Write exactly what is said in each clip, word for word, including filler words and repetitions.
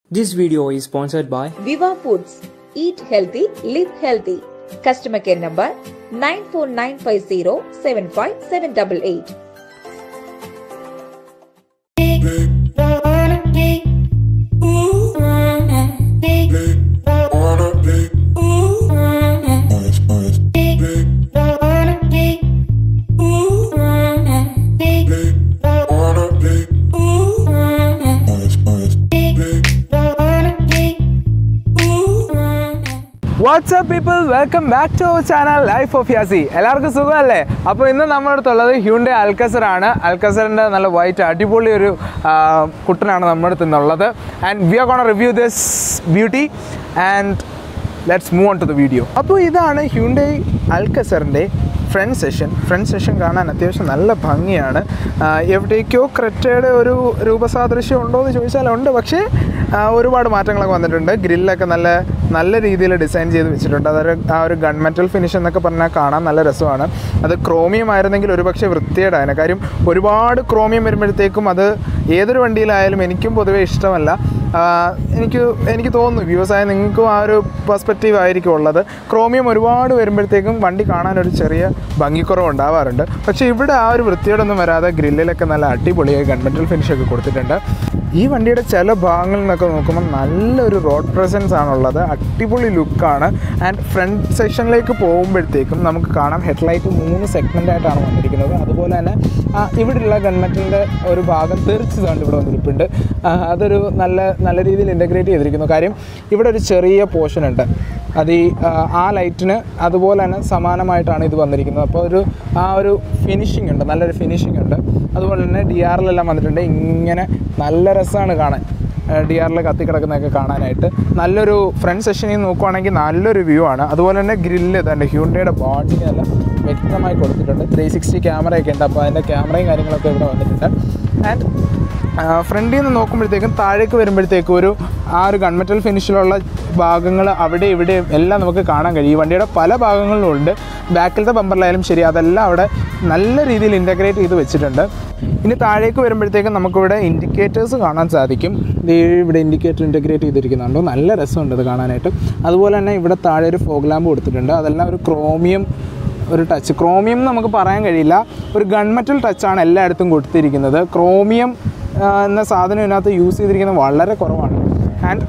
This video is sponsored by Viva Foods. Eat healthy, live healthy. Customer care number nine four nine five zero seven five seven eight eight. What's up people, welcome back to our channel Life of Yazi. എല്ലാവർക്കും സുഖമല്ലേ? അപ്പോൾ ഇന്ന് നമ്മുടെ അടുത്തുള്ളത് Hyundai Alcazar ആണ്. Alcazarന്റെ നല്ല white അടിപൊളി ഒരു കുട്ടനാണ് നമ്മുടെ അടുത്ത് നിന്നുള്ളത്. And we are going to review this beauty and let's move on to the video. അപ്പോൾ ഇതാണ് Hyundai Alcazarന്റെ ഫ്രണ്ട് സെഷൻ ഫ്രണ്ട് സെഷൻ കാണാൻ അത്യാവശ്യം നല്ല ഭംഗിയാണ്. എവിടേക്കോ ക്രെറ്റയുടെ ഒരു രൂപസാദൃശ്യം ഉണ്ടോ എന്ന് ചോദിച്ചാൽ ഉണ്ട്, പക്ഷേ ഒരുപാട് മാറ്റങ്ങളൊക്കെ വന്നിട്ടുണ്ട്. ഗ്രില്ലൊക്കെ നല്ല നല്ല രീതിയിൽ ഡിസൈൻ ചെയ്ത് വെച്ചിട്ടുണ്ട്. അതൊരു ആ ഒരു ഗൺ മെറ്റൽ ഫിനിഷ് എന്നൊക്കെ പറഞ്ഞാൽ കാണാൻ നല്ല രസമാണ്. അത് ക്രോമിയം ആയിരുന്നെങ്കിൽ ഒരുപക്ഷെ വൃത്തികേടാണ്. കാര്യം ഒരുപാട് ക്രോമിയം വരുമ്പോഴത്തേക്കും അത് ഏതൊരു വണ്ടിയിലായാലും എനിക്കും പൊതുവേ ഇഷ്ടമല്ല. എനിക്ക് എനിക്ക് തോന്നുന്നു വ്യൂസായ നിങ്ങൾക്കും ആ ഒരു പെർസ്പെക്റ്റീവ് ആയിരിക്കും ഉള്ളത്. ക്രോമിയം ഒരുപാട് വരുമ്പോഴത്തേക്കും വണ്ടി കാണാനൊരു ചെറിയ ഭംഗിക്കുറവ് ഉണ്ടാവാറുണ്ട്. പക്ഷേ ഇവിടെ ആ ഒരു വൃത്തിയോടൊന്നും വരാതെ ഗ്രില്ലിലൊക്കെ നല്ല അടിപൊളിയായി ഗൺമെറ്റൽ ഫിനിഷൊക്കെ കൊടുത്തിട്ടുണ്ട്. ഈ വണ്ടിയുടെ ചില ഭാഗങ്ങളിൽ നിന്നൊക്കെ നോക്കുമ്പോൾ നല്ലൊരു റോഡ് പ്രസൻസ് ആണുള്ളത്. അടിപൊളി ലുക്കാണ്. ആൻഡ് ഫ്രണ്ട് സെക്ഷനിലേക്ക് പോകുമ്പോഴത്തേക്കും നമുക്ക് കാണാം ഹെഡ്ലൈറ്റ് മൂന്ന് സെഗ്മെൻ്റായിട്ടാണ് വന്നിരിക്കുന്നത്. അതുപോലെ തന്നെ ഇവിടെയുള്ള ഗൺമെറ്റലിൻ്റെ ഒരു ഭാഗം തെറിച്ചതുകൊണ്ട് ഇവിടെ വന്നിരിപ്പുണ്ട്. അതൊരു നല്ല നല്ല രീതിയിൽ ഇൻ്റഗ്രേറ്റ് ചെയ്തിരിക്കുന്നു. കാര്യം ഇവിടെ ഒരു ചെറിയ പോർഷൻ ഉണ്ട്, അത് ഈ ആ ലൈറ്റിന് അതുപോലെ തന്നെ സമാനമായിട്ടാണ് ഇത് വന്നിരിക്കുന്നത്. അപ്പോൾ ഒരു ആ ഒരു ഫിനിഷിംഗ് ഉണ്ട്, നല്ലൊരു ഫിനിഷിംഗ് ഉണ്ട്. അതുപോലെ തന്നെ ഡി ആറിലെല്ലാം വന്നിട്ടുണ്ട്. ഇങ്ങനെ നല്ല രസമാണ് കാണാൻ, ഡി ആറിൽ കത്തിക്കിടക്കുന്നതൊക്കെ കാണാനായിട്ട്. നല്ലൊരു ഫ്രണ്ട് സെഷനിൽ നോക്കുവാണെങ്കിൽ നല്ലൊരു വ്യൂ ആണ്. അതുപോലെ തന്നെ ഗ്രില്ല് തന്നെ ഹ്യൂണ്ടയുടെ ബോഡി എല്ലാം വ്യക്തമായി കൊടുത്തിട്ടുണ്ട്. ത്രീ സിക്സ്റ്റി ക്യാമറയൊക്കെ ഉണ്ട്, അപ്പോൾ അതിൻ്റെ ക്യാമറയും കാര്യങ്ങളൊക്കെ ഇവിടെ വന്നിട്ടുണ്ട്. ആൻഡ് ഫ്രണ്ടിൽ നിന്ന് നോക്കുമ്പോഴത്തേക്കും താഴേക്ക് വരുമ്പോഴത്തേക്കും ഒരു ആ ഒരു ഗൺമെറ്റൽ ഫിനിഷിലുള്ള ഭാഗങ്ങൾ അവിടെ ഇവിടെ എല്ലാം നമുക്ക് കാണാൻ കഴിയും. ഈ വണ്ടിയുടെ പല ഭാഗങ്ങളിലും ഉണ്ട്. ബാക്കിലത്തെ ബമ്പറിലായാലും ശരി, അതെല്ലാം അവിടെ നല്ല രീതിയിൽ ഇൻ്റഗ്രേറ്റ് ചെയ്ത് വെച്ചിട്ടുണ്ട്. ഇനി താഴേക്ക് വരുമ്പോഴത്തേക്കും നമുക്കിവിടെ ഇൻഡിക്കേറ്റേഴ്സ് കാണാൻ സാധിക്കും. ഇവിടെ ഇൻഡിക്കേറ്റർ ഇൻ്റഗ്രേറ്റ് ചെയ്തിരിക്കുന്നുണ്ടോ, നല്ല രസമുണ്ട് ഇത് കാണാനായിട്ട്. അതുപോലെ തന്നെ ഇവിടെ താഴെ ഒരു ഫോഗ് ലാമ്പ് കൊടുത്തിട്ടുണ്ട്. അതെല്ലാം ഒരു ക്രോമിയം ഒരു ടച്ച്. ക്രോമിയം നമുക്ക് പറയാൻ കഴിയില്ല, ഒരു ഗൺമെറ്റൽ ടച്ചാണ് എല്ലായിടത്തും കൊടുത്തിരിക്കുന്നത്. ക്രോമിയം എന്ന സാധനം ഇതിനകത്ത് യൂസ് ചെയ്തിരിക്കുന്നത് വളരെ കുറവാണ്. ആൻഡ്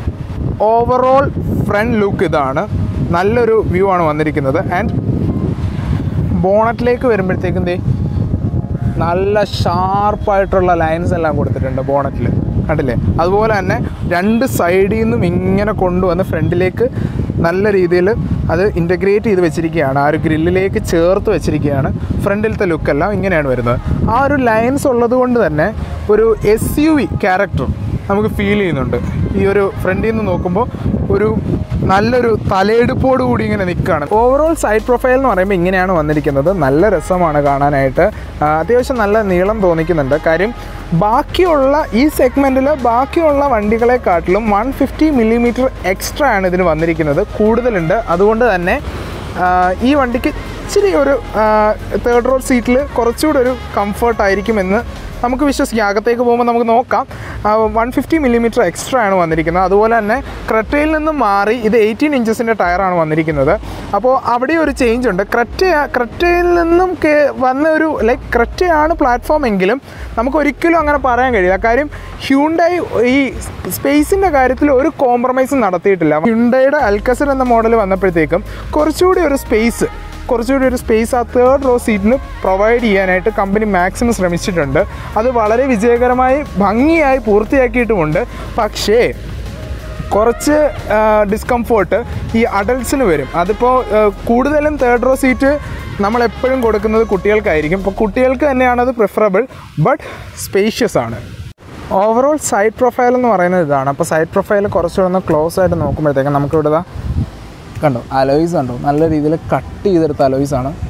ഓവറോൾ ഫ്രണ്ട് ലുക്ക് ഇതാണ്. നല്ലൊരു വ്യൂ ആണ് വന്നിരിക്കുന്നത്. ആൻഡ് ബോണറ്റിലേക്ക് വരുമ്പോഴത്തേക്കും ദേ നല്ല ഷാർപ്പായിട്ടുള്ള ലൈൻസ് എല്ലാം കൊടുത്തിട്ടുണ്ട് ബോണറ്റിൽ, കണ്ടില്ലേ? അതുപോലെ തന്നെ രണ്ട് സൈഡിൽ നിന്നും ഇങ്ങനെ കൊണ്ടുവന്ന് ഫ്രണ്ടിലേക്ക് നല്ല രീതിയിൽ അത് ഇൻ്റഗ്രേറ്റ് ചെയ്ത് വെച്ചിരിക്കുകയാണ്. ആ ഒരു ഗ്രില്ലിലേക്ക് ചേർത്ത് വെച്ചിരിക്കുകയാണ്. ഫ്രണ്ടിലത്തെ ലുക്കെല്ലാം ഇങ്ങനെയാണ് വരുന്നത്. ആ ഒരു ലൈൻസ് ഉള്ളത് കൊണ്ട് തന്നെ ഒരു എസ് യു വി ക്യാരക്ടർ നമുക്ക് ഫീൽ ചെയ്യുന്നുണ്ട്. ഈ ഒരു ഫ്രണ്ടിൽ നിന്ന് നോക്കുമ്പോൾ ഒരു നല്ലൊരു തലയെടുപ്പോട് കൂടി ഇങ്ങനെ നിൽക്കുകയാണ്. ഓവറോൾ സൈഡ് പ്രൊഫൈൽ എന്ന് പറയുമ്പോൾ ഇങ്ങനെയാണ് വന്നിരിക്കുന്നത്. നല്ല രസമാണ് കാണാനായിട്ട്. അത്യാവശ്യം നല്ല നീളം തോന്നിക്കുന്നുണ്ട്. കാര്യം ബാക്കിയുള്ള ഈ സെഗ്മെൻറ്റിൽ ബാക്കിയുള്ള വണ്ടികളെക്കാട്ടിലും വൺ ഫിഫ്റ്റി മില്ലിമീറ്റർ എക്സ്ട്രാ ആണ് ഇതിന് വന്നിരിക്കുന്നത്, കൂടുതലുണ്ട്. അതുകൊണ്ട് തന്നെ ഈ വണ്ടിക്ക് ഇച്ചിരി ഒരു തേർഡ് റോ സീറ്റിൽ കുറച്ചുകൂടെ ഒരു കംഫർട്ടായിരിക്കുമെന്ന് നമുക്ക് വിശ്വസിക്കാം. അകത്തേക്ക് പോകുമ്പോൾ നമുക്ക് നോക്കാം. വൺ ഫിഫ്റ്റി മില്ലിമീറ്റർ എക്സ്ട്രാ ആണ് വന്നിരിക്കുന്നത്. അതുപോലെ തന്നെ ക്രെറ്റയിൽ നിന്നും മാറി ഇത് എയ്റ്റീൻ ഇഞ്ചസിൻ്റെ ടയറാണ് വന്നിരിക്കുന്നത്. അപ്പോൾ അവിടെ ഒരു ചേഞ്ച് ഉണ്ട്. ക്രെറ്റ ക്രെറ്റയിൽ നിന്നും വന്ന ഒരു ലൈക്ക് ക്രെറ്റയാണ് പ്ലാറ്റ്ഫോം എങ്കിലും നമുക്ക് ഒരിക്കലും അങ്ങനെ പറയാൻ കഴിയില്ല. കാര്യം ഹ്യൂണ്ടായി ഈ സ്പേസിൻ്റെ കാര്യത്തിൽ ഒരു കോംപ്രമൈസും നടത്തിയിട്ടില്ല. ഹ്യൂണ്ടയുടെ അൽക്കസർ എന്ന മോഡൽ വന്നപ്പോഴത്തേക്കും കുറച്ചുകൂടി ഒരു സ്പേസ് കുറച്ചുകൂടി ഒരു സ്പേസ് ആ തേർഡ് റോ സീറ്റിന് പ്രൊവൈഡ് ചെയ്യാനായിട്ട് കമ്പനി മാക്സിമം ശ്രമിച്ചിട്ടുണ്ട്. അത് വളരെ വിജയകരമായി ഭംഗിയായി പൂർത്തിയാക്കിയിട്ടുമുണ്ട്. പക്ഷേ കുറച്ച് ഡിസ്കംഫോർട്ട് ഈ അഡൽട്ട്സിന് വരും. അതിപ്പോൾ കൂടുതലും തേർഡ് റോ സീറ്റ് നമ്മളെപ്പോഴും കൊടുക്കുന്നത് കുട്ടികൾക്കായിരിക്കും. അപ്പോൾ കുട്ടികൾക്ക് തന്നെയാണത് പ്രിഫറബിൾ, ബട്ട് സ്പേഷ്യസ് ആണ്. ഓവറോൾ സൈഡ് പ്രൊഫൈൽ എന്ന് പറയുന്നത് ഇതാണ്. അപ്പോൾ സൈഡ് പ്രൊഫൈൽ കുറച്ചുകൂടെ ഒന്ന് ക്ലോസ് ആയിട്ട് നോക്കുമ്പോഴത്തേക്കും നമുക്കിവിടെ കണ്ടോ അലോയ്സ് കണ്ടോ, നല്ല രീതിയിൽ കട്ട് ചെയ്തെടുത്ത അലോയ്സ് ആണ്. അപ്പം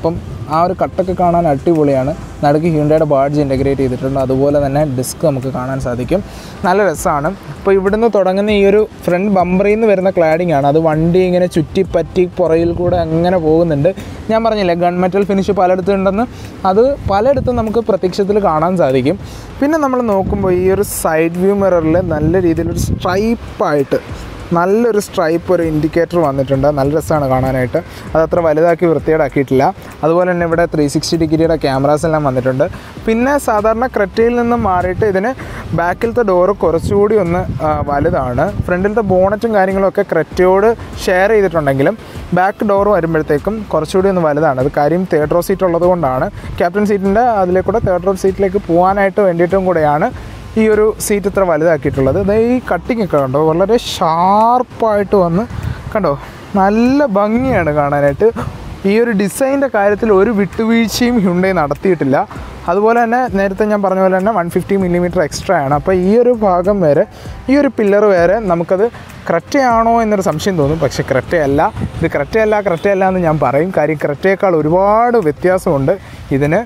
ആ ഒരു കട്ടൊക്കെ കാണാൻ അടിപൊളിയാണ്. നടുക്ക് ഹ്യുണ്ടായുടെ ബാഡ്ജ് ഇൻ്റഗ്രേറ്റ് ചെയ്തിട്ടുണ്ട്. അതുപോലെ തന്നെ ഡിസ്ക് നമുക്ക് കാണാൻ സാധിക്കും. നല്ല രസമാണ്. അപ്പോൾ ഇവിടുന്ന് തുടങ്ങുന്ന ഈ ഒരു ഫ്രണ്ട് ബമ്പറിൽ നിന്ന് വരുന്ന ക്ലാഡിംഗ് ആണ്. അത് വണ്ടി ഇങ്ങനെ ചുറ്റിപ്പറ്റി പുറയിൽ കൂടെ അങ്ങനെ പോകുന്നുണ്ട്. ഞാൻ പറഞ്ഞില്ലേ ഗൺ മെറ്റൽ ഫിനിഷ് പലയിടത്തും ഉണ്ടെന്ന്, അത് പലയിടത്തും നമുക്ക് പ്രത്യക്ഷത്തിൽ കാണാൻ സാധിക്കും. പിന്നെ നമ്മൾ നോക്കുമ്പോൾ ഈ ഒരു സൈഡ് വ്യൂ മിററിൽ നല്ല രീതിയിലൊരു സ്ട്രൈപ്പായിട്ട് നല്ലൊരു സ്ട്രൈപ്പ് ഒരു ഇൻഡിക്കേറ്റർ വന്നിട്ടുണ്ട്. നല്ല രസമാണ് കാണാനായിട്ട്. അതത്ര വലുതാക്കി വൃത്തിയേടാക്കിയിട്ടില്ല. അതുപോലെ തന്നെ ഇവിടെ ത്രീ സിക്സ്റ്റി ഡിഗ്രിയുടെ ക്യാമറാസ് എല്ലാം വന്നിട്ടുണ്ട്. പിന്നെ സാധാരണ ക്രെറ്റയിൽ നിന്ന് മാറിയിട്ട് ഇതിന് ബാക്കിലത്തെ ഡോറ് കുറച്ചുകൂടി ഒന്ന് വലുതാണ്. ഫ്രണ്ടിലത്തെ ബോണറ്റും കാര്യങ്ങളൊക്കെ ക്രെറ്റയോട് ഷെയർ ചെയ്തിട്ടുണ്ടെങ്കിലും ബാക്ക് ഡോറ് വരുമ്പോഴത്തേക്കും കുറച്ചുകൂടി ഒന്ന് വലുതാണ്. അത് കാര്യം തേർഡ് റോ സീറ്റ് ഉള്ളത് കൊണ്ടാണ്. ക്യാപ്റ്റൻ സീറ്റിൻ്റെ അതിലേക്കൂടെ തേർഡ് റോ സീറ്റിലേക്ക് പോകാനായിട്ട് വേണ്ടിയിട്ടും കൂടെയാണ് ഈ ഒരു സീറ്റ് ഇത്ര വലുതാക്കിയിട്ടുള്ളത്. അതായത് ഈ കട്ടിങ് ഒക്കെ കണ്ടോ, വളരെ ഷാർപ്പായിട്ട് വന്ന് കണ്ടോ, നല്ല ഭംഗിയാണ് കാണാനായിട്ട്. ഈ ഒരു ഡിസൈൻ്റെ കാര്യത്തിൽ ഒരു വിട്ടുവീഴ്ചയും ഹ്യുണ്ടായി നടത്തിയിട്ടില്ല. അതുപോലെ തന്നെ നേരത്തെ ഞാൻ പറഞ്ഞ പോലെ തന്നെ വൺ ഫിഫ്റ്റി മില്ലിമീറ്റർ എക്സ്ട്രാ ആണ്. അപ്പോൾ ഈ ഒരു ഭാഗം വരെ, ഈ ഒരു പില്ലർ വരെ നമുക്കത് ക്രെറ്റയാണോ എന്നൊരു സംശയം തോന്നും. പക്ഷേ ക്രെറ്റയല്ല. ഇത് ക്രെറ്റയല്ല ക്രെറ്റയല്ല എന്ന് ഞാൻ പറയും. കാര്യം ക്രെറ്റയേക്കാൾ ഒരുപാട് വ്യത്യാസമുണ്ട് ഇതിന്.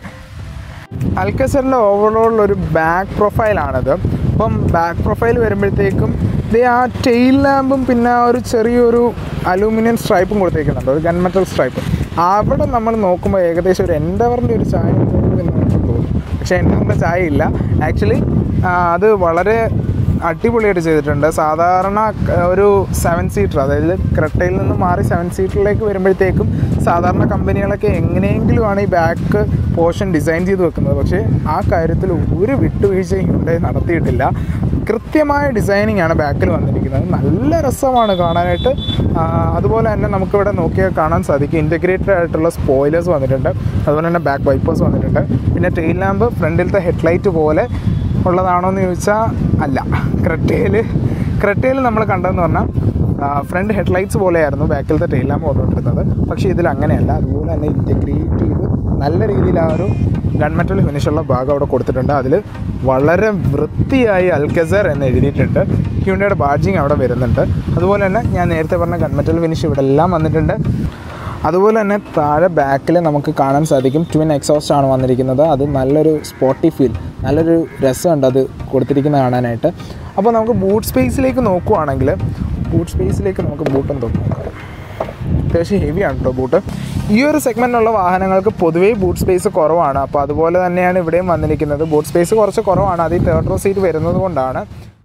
അൽക്കസറിൻ്റെ ഓവറോൾ ഒരു ബാക്ക് പ്രൊഫൈലാണത്. അപ്പം ബാക്ക് പ്രൊഫൈൽ വരുമ്പോഴത്തേക്കും ഇത് ആ ടെയിൽ ലാമ്പും പിന്നെ ആ ഒരു ചെറിയൊരു അലൂമിനിയം സ്ട്രൈപ്പും കൊടുത്തേക്കുന്നുണ്ട്, ഒരു ഗൺ മെറ്റൽ സ്ട്രൈപ്പ്. അവിടെ നമ്മൾ നോക്കുമ്പോൾ ഏകദേശം ഒരു എൻഡവറിൻ്റെ ഒരു ചായ തോന്നും. പക്ഷേ എൻഡവറിൻ്റെ ചായ ഇല്ല. ആക്ച്വലി അത് വളരെ അടിപൊളിയായിട്ട് ചെയ്തിട്ടുണ്ട്. സാധാരണ ഒരു സെവൻ സീറ്റർ, അതായത് ക്രെറ്റയിൽ നിന്ന് മാറി സെവൻ സീറ്ററിലേക്ക് വരുമ്പോഴത്തേക്കും സാധാരണ കമ്പനികളൊക്കെ എങ്ങനെയെങ്കിലുമാണ് ഈ ബാക്ക് പോർഷൻ ഡിസൈൻ ചെയ്ത് വെക്കുന്നത്. പക്ഷേ ആ കാര്യത്തിൽ ഒരു വിട്ടുവീഴ്ചയും ഹ്യുണ്ടായി നടത്തിയിട്ടില്ല. കൃത്യമായ ഡിസൈനിങ് ആണ് ബാക്കിൽ വന്നിരിക്കുന്നത്. നല്ല രസമാണ് കാണാനായിട്ട്. അതുപോലെ തന്നെ നമുക്കിവിടെ നോക്കിയാൽ കാണാൻ സാധിക്കും ഇൻറ്റഗ്രേറ്റഡ് ആയിട്ടുള്ള സ്പോയിലേഴ്സ് വന്നിട്ടുണ്ട്. അതുപോലെ തന്നെ ബാക്ക് വൈപ്പേഴ്സ് വന്നിട്ടുണ്ട്. പിന്നെ ടെയിൽ ലാമ്പ് ഫ്രണ്ടിലത്തെ ഹെഡ്ലൈറ്റ് പോലെ ഉള്ളതാണോ എന്ന് ചോദിച്ചാൽ അല്ല. ക്രെറ്റയിൽ ക്രെറ്റയിൽ നമ്മൾ കണ്ടതെന്ന് പറഞ്ഞാൽ ഫ്രണ്ട് ഹെഡ്ലൈറ്റ്സ് പോലെയായിരുന്നു ബാക്കിലത്തെ ടെയിൽ ലാമ്പ് കൊണ്ടുകൊണ്ടിരുന്നത്. പക്ഷേ ഇതിൽ അങ്ങനെയല്ല. അതുപോലെ തന്നെ ഇൻറ്റഗ്രേറ്റ് ചെയ്ത് നല്ല രീതിയിൽ ആ ഒരു ഗൺ മെറ്റൽ ഫിനിഷുള്ള ഭാഗം അവിടെ കൊടുത്തിട്ടുണ്ട്. അതിൽ വളരെ വൃത്തിയായി അൽക്കസർ എന്ന് എഴുതിയിട്ടുണ്ട്. ഹ്യുണ്ടായുടെ ബാഡ്ജിങ് അവിടെ വരുന്നുണ്ട്. അതുപോലെ തന്നെ ഞാൻ നേരത്തെ പറഞ്ഞ ഗൺ മെറ്റൽ ഫിനിഷ് ഇവിടെ എല്ലാം വന്നിട്ടുണ്ട്. അതുപോലെ തന്നെ താഴെ ബാക്കിൽ നമുക്ക് കാണാൻ സാധിക്കും ട്വിൻ എക്സോസ്റ്റ് ആണ് വന്നിരിക്കുന്നത്. അത് നല്ലൊരു സ്പോട്ടി ഫീൽ, നല്ലൊരു രസമുണ്ട് അത് കൊടുത്തിരിക്കുന്നത് കാണാനായിട്ട്. അപ്പോൾ നമുക്ക് ബൂട്ട് സ്പേസിലേക്ക് നോക്കുവാണെങ്കിൽ ബൂട്ട് സ്പേസിലേക്ക് നമുക്ക് ബൂട്ടൊന്ന് നോക്കാം. അത്യാവശ്യം ഹെവിയാണ് കേട്ടോ ബൂട്ട്. ഈ ഒരു സെഗ്മെൻറ്റിലുള്ള വാഹനങ്ങൾക്ക് പൊതുവേ ബൂട്ട് സ്പേസ് കുറവാണ്. അപ്പോൾ അതുപോലെ തന്നെയാണ് ഇവിടെയും വന്നിരിക്കുന്നത്. ബൂട്ട് സ്പേസ് കുറച്ച് കുറവാണ്. അത് ഈ തേർഡ് റോ സീറ്റ് വരുന്നത് കൊണ്ടാണ്.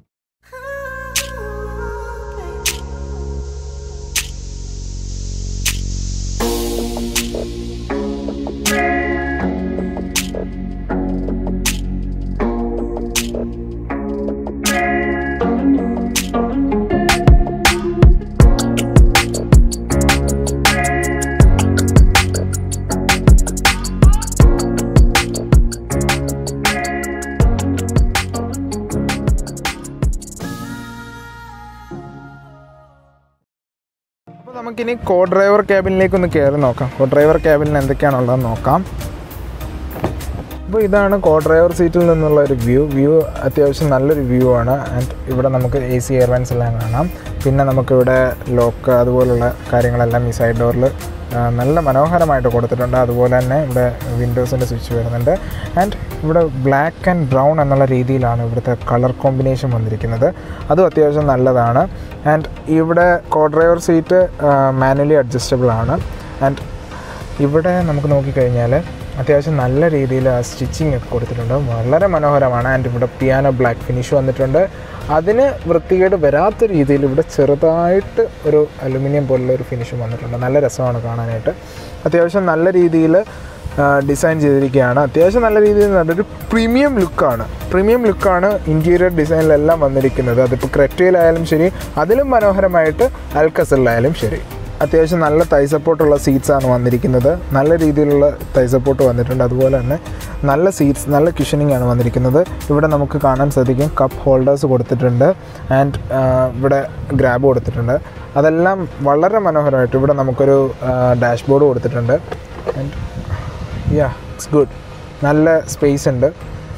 നമുക്കിനി കോ ഡ്രൈവർ ക്യാബിനിലേക്ക് ഒന്ന് കയറി നോക്കാം. കോ ഡ്രൈവർ ക്യാബിനിൽ എന്തൊക്കെയാണുള്ളതെന്ന് നോക്കാം. അപ്പോൾ ഇതാണ് കോ ഡ്രൈവർ സീറ്റിൽ നിന്നുള്ള ഒരു വ്യൂ. വ്യൂ അത്യാവശ്യം നല്ലൊരു വ്യൂ ആണ്. ആൻഡ് ഇവിടെ നമുക്ക് എ സി എയർ വെൻസ് എല്ലാം കാണാം. പിന്നെ നമുക്കിവിടെ ലോക്ക് അതുപോലുള്ള കാര്യങ്ങളെല്ലാം ഈ സൈഡ് ഡോറിൽ നല്ല മനോഹരമായിട്ട് കൊടുത്തിട്ടുണ്ട്. അതുപോലെ തന്നെ ഇവിടെ വിൻഡോസിൻ്റെ സ്വിച്ച് വരുന്നുണ്ട്. ആൻഡ് ഇവിടെ ബ്ലാക്ക് ആൻഡ് ബ്രൗൺ എന്നുള്ള രീതിയിലാണ് ഇവിടുത്തെ കളർ കോമ്പിനേഷൻ വന്നിരിക്കുന്നത്. അതും അത്യാവശ്യം നല്ലതാണ്. ആൻഡ് ഇവിടെ co driver seat manually adjustable ആണ്. ആൻഡ് ഇവിടെ നമുക്ക് നോക്കിക്കഴിഞ്ഞാൽ അത്യാവശ്യം നല്ല രീതിയിൽ ആ സ്റ്റിച്ചിങ് ഒക്കെ കൊടുത്തിട്ടുണ്ട്. വളരെ മനോഹരമാണ്. ആൻഡ് ഇവിടെ പിയാനോ ബ്ലാക്ക് ഫിനിഷ് വന്നിട്ടുണ്ട്. അതിന് വൃത്തികേട് വരാത്ത രീതിയിൽ ഇവിടെ ചെറുതായിട്ട് ഒരു അലുമിനിയം പോലുള്ള ഒരു ഫിനിഷും വന്നിട്ടുണ്ട്. നല്ല രസമാണ് കാണാനായിട്ട്. അത്യാവശ്യം നല്ല രീതിയിൽ ഡിസൈൻ ചെയ്തിരിക്കുകയാണ്. അത്യാവശ്യം നല്ല രീതിയിൽ നല്ലൊരു പ്രീമിയം ലുക്കാണ് പ്രീമിയം ലുക്കാണ് ഇൻറ്റീരിയർ ഡിസൈനിലെല്ലാം വന്നിരിക്കുന്നത്. അതിപ്പോൾ ക്രെറ്റയിലായാലും ശരി, അതിലും മനോഹരമായിട്ട് അൽക്കസറിലായാലും ശരി. അത്യാവശ്യം നല്ല തൈ സപ്പോർട്ടുള്ള സീറ്റ്സാണ് വന്നിരിക്കുന്നത്. നല്ല രീതിയിലുള്ള തൈ സപ്പോർട്ട് വന്നിട്ടുണ്ട്. അതുപോലെ തന്നെ നല്ല സീറ്റ്സ്, നല്ല ക്യുഷനിങ് ആണ് വന്നിരിക്കുന്നത്. ഇവിടെ നമുക്ക് കാണാൻ സാധിക്കും കപ്പ് ഹോൾഡേഴ്സ് കൊടുത്തിട്ടുണ്ട്. ആൻഡ് ഇവിടെ ഗ്രാബ് കൊടുത്തിട്ടുണ്ട്. അതെല്ലാം വളരെ മനോഹരമായിട്ട്. ഇവിടെ നമുക്കൊരു ഡാഷ്ബോർഡ് കൊടുത്തിട്ടുണ്ട്. And ya it's good. നല്ല സ്പേസ് ഉണ്ട്.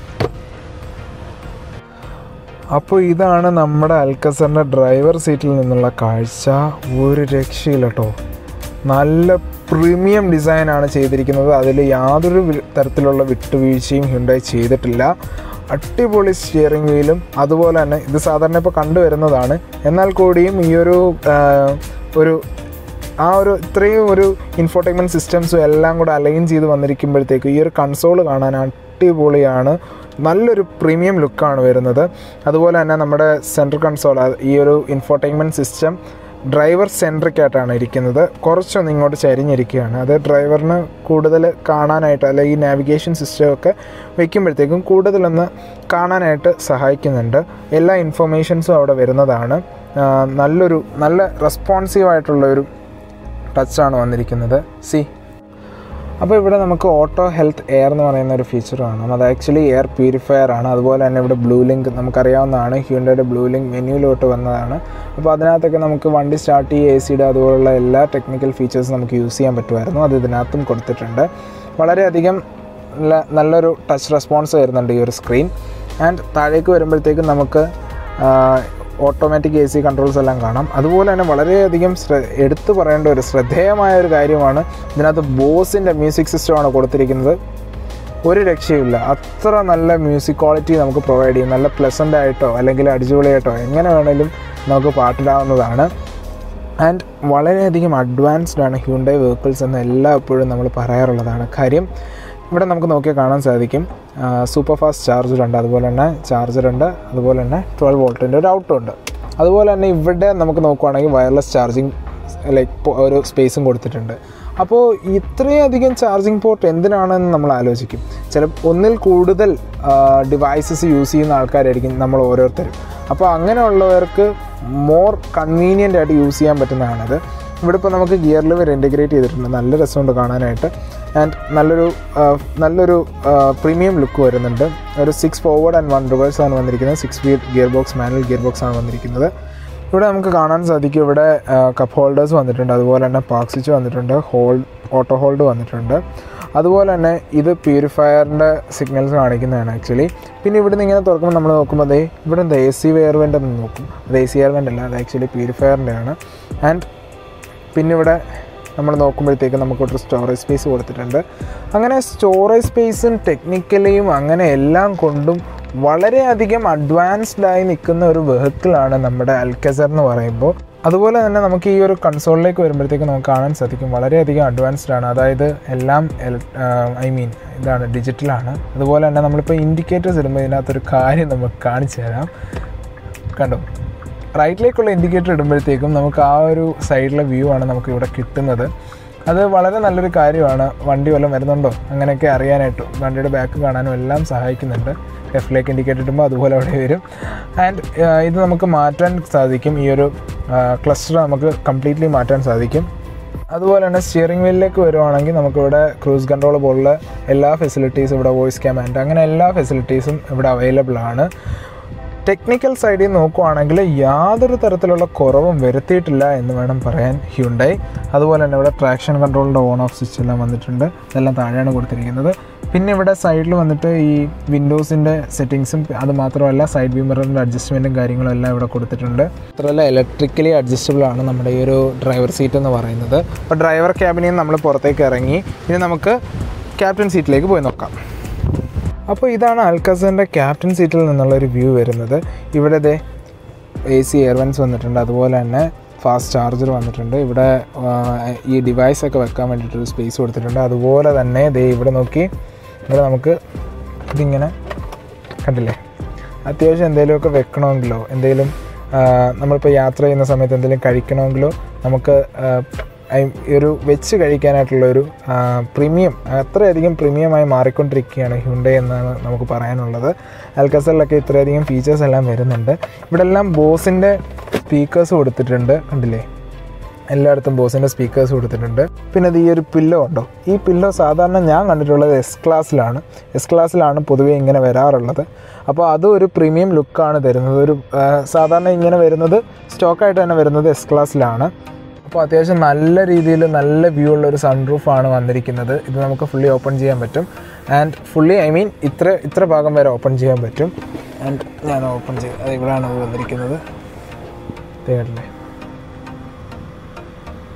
അപ്പോൾ ഇതാണ് നമ്മുടെ അൽക്കസറിൻ്റെ ഡ്രൈവർ സീറ്റിൽ നിന്നുള്ള കാഴ്ച. ഒരു രക്ഷയില്ല കേട്ടോ. നല്ല പ്രീമിയം ഡിസൈനാണ് ചെയ്തിരിക്കുന്നത്. അതിൽ യാതൊരു തരത്തിലുള്ള വിട്ടുവീഴ്ചയും ഹ്യുണ്ടായി ചെയ്തിട്ടില്ല. അടിപൊളി സ്റ്റിയറിംഗ് വീലും അതുപോലെ തന്നെ ഇത് സാധാരണ ഇപ്പോൾ കണ്ടുവരുന്നതാണ്. എന്നാൽ കൂടിയും ഈ ഒരു ഒരു ആ ഒരു ഇത്രയും ഒരു ഇൻഫോർടൈൻമെൻറ്റ് സിസ്റ്റംസും എല്ലാം കൂടെ അലൈൻ ചെയ്ത് വന്നിരിക്കുമ്പോഴത്തേക്ക് ഈ ഒരു കൺസോൾ കാണാൻ അടിപൊളിയാണ്. നല്ലൊരു പ്രീമിയം ലുക്കാണ് വരുന്നത്. അതുപോലെ തന്നെ നമ്മുടെ സെൻട്രൽ കൺസോൾ ഈ ഒരു ഇൻഫോർടൈൻമെൻറ്റ് സിസ്റ്റം ഡ്രൈവർ സെൻട്രിക് ആയിട്ടാണ് ഇരിക്കുന്നത്. കുറച്ചൊന്ന് ഇങ്ങോട്ട് ചരിഞ്ഞിരിക്കുകയാണ്. അത് ഡ്രൈവറിന് കൂടുതൽ കാണാനായിട്ട് അല്ല ഈ നാവിഗേഷൻ സിസ്റ്റമൊക്കെ വയ്ക്കുമ്പോഴത്തേക്കും കൂടുതലൊന്ന് കാണാനായിട്ട് സഹായിക്കുന്നുണ്ട്. എല്ലാ ഇൻഫർമേഷൻസും അവിടെ വരുന്നതാണ്. നല്ലൊരു നല്ല റെസ്പോൺസീവായിട്ടുള്ളൊരു ടച്ചാണ് വന്നിരിക്കുന്നത്. സി അപ്പോൾ ഇവിടെ നമുക്ക് ഓട്ടോ ഹെൽത്ത് എയർ എന്ന് പറയുന്ന ഒരു ഫീച്ചർ കാണാം. അത് ആക്ച്വലി എയർ പ്യൂരിഫയർ ആണ്. അതുപോലെ തന്നെ ഇവിടെ ബ്ലൂ ലിങ്ക് നമുക്കറിയാവുന്നതാണ്. ഹ്യുണ്ടയുടെ ബ്ലൂ ലിങ്ക് മെനുവിലോട്ട് വന്നതാണ്. അപ്പോൾ അതിനകത്തൊക്കെ നമുക്ക് വണ്ടി സ്റ്റാർട്ട് ചെയ്യുക, എ സിയുടെ അതുപോലുള്ള എല്ലാ ടെക്നിക്കൽ ഫീച്ചേഴ്സും നമുക്ക് യൂസ് ചെയ്യാൻ പറ്റുമായിരുന്നു. അത് ഇതിനകത്തും കൊടുത്തിട്ടുണ്ട്. വളരെയധികം നല്ല നല്ലൊരു ടച്ച് റെസ്പോൺസ് വരുന്നുണ്ട് ഈ ഒരു സ്ക്രീൻ. ആൻഡ് താഴേക്ക് വരുമ്പോഴത്തേക്കും നമുക്ക് ഓട്ടോമാറ്റിക് എ സി കൺട്രോൾസ് എല്ലാം കാണാം. അതുപോലെ തന്നെ വളരെയധികം ശ്ര എടുത്തു പറയേണ്ട ഒരു ശ്രദ്ധേയമായ ഒരു കാര്യമാണ് ഇതിനകത്ത് ബോസിൻ്റെ മ്യൂസിക് സിസ്റ്റമാണ് കൊടുത്തിരിക്കുന്നത്. ഒരു രക്ഷയുമില്ല. അത്ര നല്ല മ്യൂസിക് ക്വാളിറ്റി നമുക്ക് പ്രൊവൈഡ് ചെയ്യും. നല്ല പ്ലസൻ്റ് ആയിട്ടോ അല്ലെങ്കിൽ അടിപൊളിയായിട്ടോ എങ്ങനെ വേണമെങ്കിലും നമുക്ക് പാട്ടിടാവുന്നതാണ്. ആൻഡ് വളരെയധികം അഡ്വാൻസ്ഡ് ആണ് ഹ്യുണ്ടായി വെഹിക്കിൾസ് എന്ന് എല്ലായ്പ്പോഴും നമ്മൾ പറയാറുള്ളതാണ്. കാര്യം ഇവിടെ നമുക്ക് നോക്കിയാൽ കാണാൻ സാധിക്കും സൂപ്പർ ഫാസ്റ്റ് ചാർജറുണ്ട്, അതുപോലെ തന്നെ ചാർജറുണ്ട്, അതുപോലെ തന്നെ ട്വൽവ് വോൾട്ടിൻ്റെ ഒരു ഔട്ടും ഉണ്ട്. അതുപോലെ തന്നെ ഇവിടെ നമുക്ക് നോക്കുവാണെങ്കിൽ വയർലെസ് ചാർജിങ് ലൈക്ക് ഒരു സ്പേസും കൊടുത്തിട്ടുണ്ട്. അപ്പോൾ ഇത്രയധികം ചാർജിങ് പോർട്ട് എന്തിനാണെന്ന് നമ്മൾ ആലോചിക്കും. ചില ഒന്നിൽ കൂടുതൽ ഡിവൈസസ് യൂസ് ചെയ്യുന്ന ആൾക്കാരായിരിക്കും നമ്മൾ ഓരോരുത്തരും. അപ്പോൾ അങ്ങനെയുള്ളവർക്ക് മോർ കൺവീനിയൻ്റ് ആയിട്ട് യൂസ് ചെയ്യാൻ പറ്റുന്നതാണത്. ഇവിടെ ഇപ്പോൾ നമുക്ക് ഗിയർ ലിവർ ഇൻറ്റഗ്രേറ്റ് ചെയ്തിട്ടുണ്ട്. നല്ല രസമുണ്ട് കാണാനായിട്ട്. ആൻഡ് നല്ലൊരു നല്ലൊരു പ്രീമിയം ലുക്ക് വരുന്നുണ്ട്. ഒരു six forward and one reverse ആണ് വന്നിരിക്കുന്നത്. Six speed gear box manual gear box ആണ് വന്നിരിക്കുന്നത്. ഇവിടെ നമുക്ക് കാണാൻ സാധിക്കും ഇവിടെ കപ്പ് ഹോൾഡേഴ്സ് വന്നിട്ടുണ്ട്. അതുപോലെ തന്നെ പാർക്ക് സ്വിച്ച് വന്നിട്ടുണ്ട്. ഹോൾഡ് ഓട്ടോ ഹോൾഡ് വന്നിട്ടുണ്ട്. അതുപോലെ തന്നെ ഇത് പ്യൂരിഫയറിൻ്റെ സിഗ്നൽസ് കാണിക്കുന്നതാണ് ആക്ച്വലി. പിന്നെ ഇവിടെ നിന്ന് ഇങ്ങനെ തുറക്കുമ്പോൾ നമ്മൾ നോക്കുമ്പോൾ അതേ ഇവിടെ എന്താ എ സി എയർ വെൻ്റ് എന്ന് നോക്കും. അത് എ സി എയർ വെൻ്റ് അല്ല, അത് ആക്ച്വലി പ്യൂരിഫയറിൻ്റെ ആണ്. ആൻഡ് പിന്നെ ഇവിടെ നമ്മൾ നോക്കുമ്പോഴത്തേക്ക് നമുക്കൊരു സ്റ്റോറേജ് സ്പേസ് കൊടുത്തിട്ടുണ്ട്. അങ്ങനെ സ്റ്റോറേജ് സ്പേസും ടെക്നിക്കലിയും അങ്ങനെ എല്ലാം കൊണ്ടും വളരെയധികം അഡ്വാൻസ്ഡായി നിൽക്കുന്ന ഒരു വെഹിക്കിളാണ് നമ്മുടെ അൽക്കസർ എന്ന് പറയുമ്പോൾ. അതുപോലെ തന്നെ നമുക്ക് ഈ ഒരു കൺസോളിലേക്ക് വരുമ്പോഴത്തേക്ക് നമുക്ക് കാണാൻ സാധിക്കും വളരെയധികം അഡ്വാൻസ്ഡ് ആണ്. അതായത് എല്ലാം ഐ മീൻ ഇതാണ് ഡിജിറ്റലാണ്. അതുപോലെ തന്നെ നമ്മളിപ്പോൾ ഇൻഡിക്കേറ്റേഴ്സ് ഇടുമ്പോൾ ഇതിനകത്തൊരു കാര്യം നമുക്ക് കാണിച്ചു തരാം. കണ്ടോ, റൈറ്റിലേക്കുള്ള ഇൻഡിക്കേറ്റർ ഇടുമ്പോഴത്തേക്കും നമുക്ക് ആ ഒരു സൈഡിലെ വ്യൂ ആണ് നമുക്ക് ഇവിടെ കിട്ടുന്നത്. അത് വളരെ നല്ലൊരു കാര്യമാണ്. വണ്ടി വല്ലതും വരുന്നുണ്ടോ അങ്ങനെയൊക്കെ അറിയാനായിട്ടും വണ്ടിയുടെ ബാക്ക് കാണാനും എല്ലാം സഹായിക്കുന്നുണ്ട്. ലെഫ്റ്റിലേക്ക് ഇൻഡിക്കേറ്റർ ഇടുമ്പോൾ അതുപോലെ അവിടെ വരും. ആൻഡ് ഇത് നമുക്ക് മാറ്റാൻ സാധിക്കും. ഈ ഒരു ക്ലസ്റ്റർ നമുക്ക് കംപ്ലീറ്റ്ലി മാറ്റാൻ സാധിക്കും. അതുപോലെ തന്നെ സ്റ്റിയറിംഗ് വീലിലേക്ക് വരുവാണെങ്കിൽ നമുക്കിവിടെ ക്രൂസ് കൺട്രോൾ പോലുള്ള എല്ലാ ഫെസിലിറ്റീസും ഇവിടെ വോയിസ് കമാൻഡ് അങ്ങനെ എല്ലാ ഫെസിലിറ്റീസും ഇവിടെ അവൈലബിൾ ആണ്. ടെക്നിക്കൽ സൈഡിൽ നോക്കുവാണെങ്കിൽ യാതൊരു തരത്തിലുള്ള കുറവും വരുത്തിയിട്ടില്ല എന്ന് വേണം പറയാൻ ഹ്യുണ്ടായി. അതുപോലെ തന്നെ ഇവിടെ ട്രാക്ഷൻ കൺട്രോളിൻ്റെ ഓൺ ഓഫ് സ്വിച്ച് എല്ലാം വന്നിട്ടുണ്ട്. ഇതെല്ലാം താഴെയാണ് കൊടുത്തിരിക്കുന്നത്. പിന്നെ ഇവിടെ സൈഡിൽ വന്നിട്ട് ഈ വിൻഡോസിൻ്റെ സെറ്റിങ്സും അത് മാത്രമല്ല സൈഡ് വ്യൂ മിററിൻ്റെ അഡ്ജസ്റ്റ്മെൻറ്റും കാര്യങ്ങളും എല്ലാം ഇവിടെ കൊടുത്തിട്ടുണ്ട്. മാത്രമല്ല ഇലക്ട്രിക്കലി അഡ്ജസ്റ്റബിൾ ആണ് നമ്മുടെ ഈ ഒരു ഡ്രൈവർ സീറ്റ് എന്ന് പറയുന്നത്. അപ്പോൾ ഡ്രൈവർ ക്യാബിനിൽ നിന്ന് നമ്മൾ പുറത്തേക്ക് ഇറങ്ങി ഇനി നമുക്ക് ക്യാപ്റ്റൻ സീറ്റിലേക്ക് പോയി നോക്കാം. അപ്പോൾ ഇതാണ് അൽക്കസറിൻ്റെ ക്യാപ്റ്റൻ സീറ്റിൽ നിന്നുള്ളൊരു വ്യൂ വരുന്നത്. ഇവിടെ ദേ എ സി എയർ വെൻസ് വന്നിട്ടുണ്ട്. അതുപോലെ തന്നെ ഫാസ്റ്റ് ചാർജർ വന്നിട്ടുണ്ട്. ഇവിടെ ഈ ഡിവൈസൊക്കെ വെക്കാൻ വേണ്ടിയിട്ടൊരു സ്പേസ് കൊടുത്തിട്ടുണ്ട്. അതുപോലെ തന്നെ ദേ ഇവിടെ നോക്കി ഇവിടെ നമുക്ക് ഇതിങ്ങനെ കണ്ടില്ലേ, അത്യാവശ്യം എന്തെങ്കിലുമൊക്കെ വെക്കണമെങ്കിലോ എന്തെങ്കിലും നമ്മളിപ്പോൾ യാത്ര ചെയ്യുന്ന സമയത്ത് എന്തെങ്കിലും കഴിക്കണമെങ്കിലോ നമുക്ക് ഒരു വെച്ച് കഴിക്കാനായിട്ടുള്ളൊരു പ്രീമിയം അത്രയധികം പ്രീമിയമായി മാറിക്കൊണ്ടിരിക്കുകയാണ് ഹ്യുണ്ടായി എന്നാണ് നമുക്ക് പറയാനുള്ളത്. അൽക്കസറിലൊക്കെ ഇത്രയധികം ഫീച്ചേഴ്സ് എല്ലാം വരുന്നുണ്ട്. ഇവിടെ എല്ലാം ബോസിൻ്റെ സ്പീക്കേഴ്സ് കൊടുത്തിട്ടുണ്ട്. കണ്ടില്ലേ, എല്ലായിടത്തും ബോസിൻ്റെ സ്പീക്കേഴ്സ് കൊടുത്തിട്ടുണ്ട്. പിന്നെ അത് ഈ ഒരു പില്ലോ ഉണ്ടോ, ഈ പില്ലോ സാധാരണ ഞാൻ കണ്ടിട്ടുള്ളത് എസ് ക്ലാസ്സിലാണ് എസ് ക്ലാസ്സിലാണ് പൊതുവേ ഇങ്ങനെ വരാറുള്ളത്. അപ്പോൾ അതും ഒരു പ്രീമിയം ലുക്കാണ് തരുന്നത്. ഒരു സാധാരണ ഇങ്ങനെ വരുന്നത് സ്റ്റോക്കായിട്ട് തന്നെ വരുന്നത് എസ് ക്ലാസ്സിലാണ്. അപ്പോൾ അത്യാവശ്യം നല്ല രീതിയിൽ നല്ല വ്യൂ ഉള്ളൊരു സൺറൂഫാണ് വന്നിരിക്കുന്നത്. ഇത് നമുക്ക് ഫുള്ളി ഓപ്പൺ ചെയ്യാൻ പറ്റും. ആൻഡ് ഫുള്ളി ഐ മീൻ ഇത്ര ഇത്ര ഭാഗം വരെ ഓപ്പൺ ചെയ്യാൻ പറ്റും. ആൻഡ് ഞാൻ ഓപ്പൺ ചെയ്ത് അത് ഇവിടെയാണ് അത് വന്നിരിക്കുന്നത്. തേടില്ലേ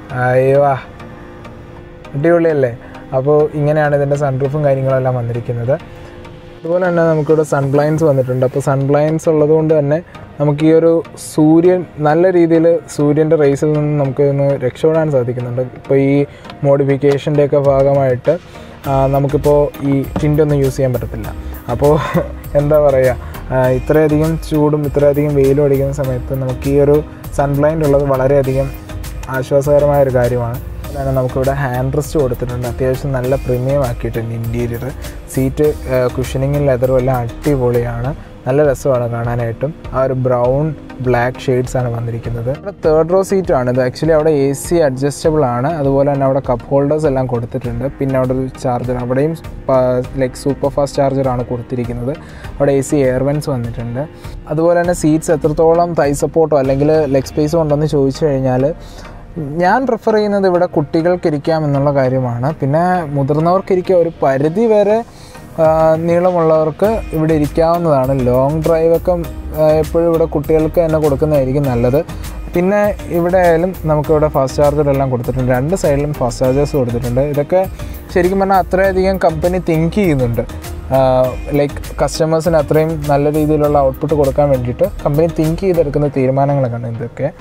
അയ്യോ അടിപൊളിയല്ലേ. അപ്പോൾ ഇങ്ങനെയാണ് ഇതിൻ്റെ സൺറൂഫും കാര്യങ്ങളെല്ലാം വന്നിരിക്കുന്നത്. അതുപോലെ തന്നെ നമുക്കിവിടെ സൺബ്ലൈൻസ് വന്നിട്ടുണ്ട്. അപ്പോൾ സൺബ്ലൈൻസ് ഉള്ളത് കൊണ്ട് തന്നെ നമുക്ക് ഈ ഒരു സൂര്യൻ നല്ല രീതിയിൽ സൂര്യൻ്റെ റേസിൽ നിന്ന് നമുക്ക് ഒന്ന് രക്ഷപ്പെടാൻ സാധിക്കുന്നുണ്ട്. ഇപ്പോൾ ഈ മോഡിഫിക്കേഷൻ്റെയൊക്കെ ഭാഗമായിട്ട് നമുക്കിപ്പോൾ ഈ ടിൻ്റൊന്നും യൂസ് ചെയ്യാൻ പറ്റത്തില്ല. അപ്പോൾ എന്താ പറയുക, ഇത്രയധികം ചൂടും ഇത്രയധികം വെയിലും അടിക്കുന്ന സമയത്ത് നമുക്ക് ഈ ഒരു സൺബ്ലൈൻഡ് ഉള്ളത് വളരെയധികം ആശ്വാസകരമായ ഒരു കാര്യമാണ്. അതാണ് നമുക്കിവിടെ ഹാൻഡ് റെസ്റ്റ് കൊടുത്തിട്ടുണ്ട്. അത്യാവശ്യം നല്ല പ്രീമിയം ആക്കിയിട്ടുണ്ട് ഇൻറ്റീരിയർ. സീറ്റ് കുഷനിങ്ങും ലെതറും എല്ലാം അടിപൊളിയാണ്, നല്ല രസമാണ് കാണാനായിട്ടും. ആ ഒരു ബ്രൗൺ ബ്ലാക്ക് ഷെയ്ഡ്സാണ് വന്നിരിക്കുന്നത്. ഇവിടെ തേർഡ് റോ സീറ്റാണ് ഇത്. ആക്ച്വലി അവിടെ എ സി അഡ്ജസ്റ്റബിൾ ആണ്. അതുപോലെ തന്നെ അവിടെ കപ്പ് ഹോൾഡേഴ്സ് എല്ലാം കൊടുത്തിട്ടുണ്ട്. പിന്നെ അവിടെ ഒരു ചാർജർ, അവിടെയും ലൈക്ക് സൂപ്പർ ഫാസ്റ്റ് ചാർജറാണ് കൊടുത്തിരിക്കുന്നത്. അവിടെ എ സി എയർ വെൻസ് വന്നിട്ടുണ്ട്. അതുപോലെ തന്നെ സീറ്റ്സ് എത്രത്തോളം തൈ സപ്പോർട്ടോ അല്ലെങ്കിൽ ലെഗ് സ്പേസോ ഉണ്ടെന്ന് ചോദിച്ചു കഴിഞ്ഞാൽ ഞാൻ പ്രിഫർ ചെയ്യുന്നത് ഇവിടെ കുട്ടികൾക്ക് ഇരിക്കാം എന്നുള്ള കാര്യമാണ്. പിന്നെ മുതിർന്നവർക്കിരിക്കുക ഒരു പരിധി വരെ നീളമുള്ളവർക്ക് ഇവിടെ ഇരിക്കാവുന്നതാണ്. ലോങ് ഡ്രൈവൊക്കെ എപ്പോഴും ഇവിടെ കുട്ടികൾക്ക് തന്നെ കൊടുക്കുന്നതായിരിക്കും നല്ലത്. പിന്നെ ഇവിടെ ആയാലും നമുക്കിവിടെ ഫാസ്റ്റ് ചാർജറെല്ലാം കൊടുത്തിട്ടുണ്ട്. രണ്ട് സൈഡിലും ഫാസ്റ്റ് ചാർജേഴ്സ് കൊടുത്തിട്ടുണ്ട്. ഇതൊക്കെ ശരിക്കും പറഞ്ഞാൽ അത്രയധികം കമ്പനി തിങ്ക് ചെയ്യുന്നുണ്ട്. ലൈക്ക് കസ്റ്റമേഴ്സിന് അത്രയും നല്ല രീതിയിലുള്ള ഔട്ട്പുട്ട് കൊടുക്കാൻ വേണ്ടിയിട്ട് കമ്പനി തിങ്ക് ചെയ്തെടുക്കുന്ന തീരുമാനങ്ങളൊക്കെയാണ് ഇതൊക്കെ.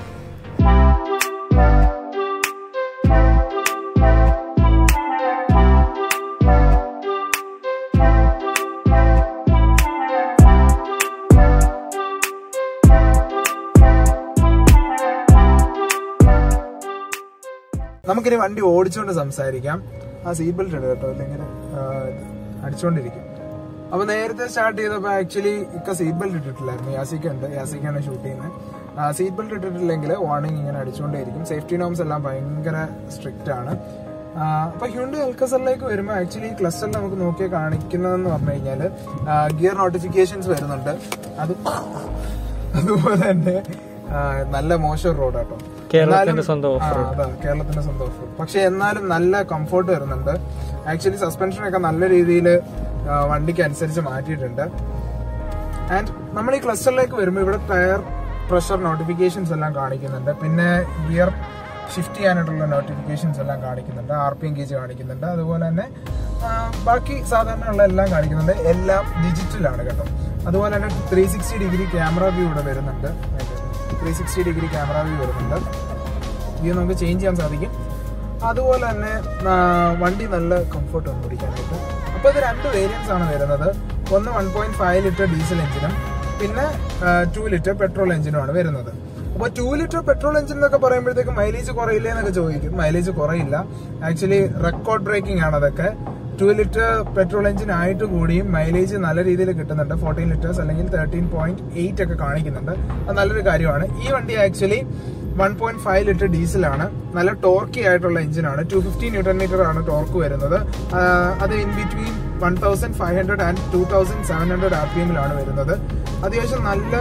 നമുക്കിനി വണ്ടി ഓടിച്ചുകൊണ്ട് സംസാരിക്കാം. ആ സീറ്റ് ബെൽറ്റ് ഉണ്ട് കേട്ടോ, അല്ലെങ്കിൽ അടിച്ചുകൊണ്ടിരിക്കും. അപ്പോൾ നേരത്തെ സ്റ്റാർട്ട് ചെയ്തപ്പോൾ ആക്ച്വലി ഇക്ക സീറ്റ് ബെൽറ്റ് ഇട്ടിട്ടില്ലായിരുന്നു. യാസിക്ക ഉണ്ട്, യാസിക്കാണ് ഷൂട്ട് ചെയ്യുന്നത്. സീറ്റ് ബെൽറ്റ് ഇട്ടിട്ടില്ലെങ്കിൽ വാർണിംഗ് ഇങ്ങനെ അടിച്ചുകൊണ്ടേയിരിക്കും. സേഫ്റ്റി നോംസ് എല്ലാം ഭയങ്കര സ്ട്രിക്റ്റ് ആണ്. അപ്പോൾ ഹ്യുണ്ടായി അൽക്കസറിലേക്ക് വരുമ്പോൾ ആക്ച്വലി ക്ലസ്റ്ററിൽ നമുക്ക് നോക്കിയാൽ കാണിക്കുന്നതെന്ന് പറഞ്ഞു കഴിഞ്ഞാൽ ഗിയർ നോട്ടിഫിക്കേഷൻസ് വരുന്നുണ്ട്. അത് അതുപോലെ തന്നെ നല്ല മോശം റോഡ് കേട്ടോ, കേരളത്തിന്റെ സ്വന്തം ഓഫ് റോഡ്. പക്ഷെ എന്നാലും നല്ല കംഫോർട്ട് വരുന്നുണ്ട്. ആക്ച്വലി സസ്പെൻഷനൊക്കെ നല്ല രീതിയിൽ വണ്ടിക്ക് അനുസരിച്ച് മാറ്റിയിട്ടുണ്ട്. ആൻഡ് നമ്മൾ ഈ ക്ലസ്റ്ററിലേക്ക് വരുമ്പോൾ ഇവിടെ ടയർ പ്രഷർ നോട്ടിഫിക്കേഷൻസ് എല്ലാം കാണിക്കുന്നുണ്ട്. പിന്നെ ഗിയർ ഷിഫ്റ്റ് ചെയ്യാനായിട്ടുള്ള നോട്ടിഫിക്കേഷൻസ് എല്ലാം കാണിക്കുന്നുണ്ട്. ആർ പി എം ഗേജ് കാണിക്കുന്നുണ്ട്. അതുപോലെ തന്നെ ബാക്കി സാധാരണയുള്ള എല്ലാം കാണിക്കുന്നുണ്ട്. എല്ലാം ഡിജിറ്റലാണ് കേട്ടോ. അതുപോലെ തന്നെ three sixty degree camera view ഇവിടെ വരുന്നുണ്ട്. Three sixty degree camera view വരുന്നുണ്ട്. വ്യൂ നമുക്ക് ചേഞ്ച് ചെയ്യാൻ സാധിക്കും. അതുപോലെ തന്നെ വണ്ടി നല്ല കംഫർട്ട് ആണ് ഓടിക്കാനായിട്ട്. അപ്പോൾ ഇത് രണ്ട് വേരിയൻസ് ആണ് വരുന്നത്. ഒന്ന് one point five litre diesel എഞ്ചിനും പിന്നെ ടു ലിറ്റർ പെട്രോൾ എഞ്ചിനുമാണ് വരുന്നത്. അപ്പോൾ ടു ലിറ്റർ പെട്രോൾ എഞ്ചിൻ എന്നൊക്കെ പറയുമ്പോഴത്തേക്ക് മൈലേജ് കുറയില്ലേ എന്നൊക്കെ ചോദിക്കും. മൈലേജ് കുറയില്ല. ആക്ച്വലി റെക്കോർഡ് ബ്രേക്കിംഗ് ആണ് അതൊക്കെ. ടു ലിറ്റർ പെട്രോൾ എഞ്ചിൻ ആയിട്ട് കൂടിയും മൈലേജ് നല്ല രീതിയിൽ കിട്ടുന്നുണ്ട്. ഫോർട്ടീൻ ലിറ്റേഴ്സ് അല്ലെങ്കിൽ തേർട്ടീൻ പോയിന്റ് എയ്റ്റ് ഒക്കെ കാണിക്കുന്നുണ്ട്. അത് നല്ലൊരു കാര്യമാണ്. ഈ വണ്ടി actually one point five litre ഡീസലാണ്. നല്ല ടോർക്കി ആയിട്ടുള്ള എഞ്ചിനാണ്. ടു ഫിഫ്റ്റി ന്യൂട്ടൺ മീറ്റർ ആണ് ടോർക്ക് വരുന്നത്. അത് in between one thousand five hundred and two thousand seven hundred R P എമ്മിലാണ് വരുന്നത്. അത്യാവശ്യം നല്ല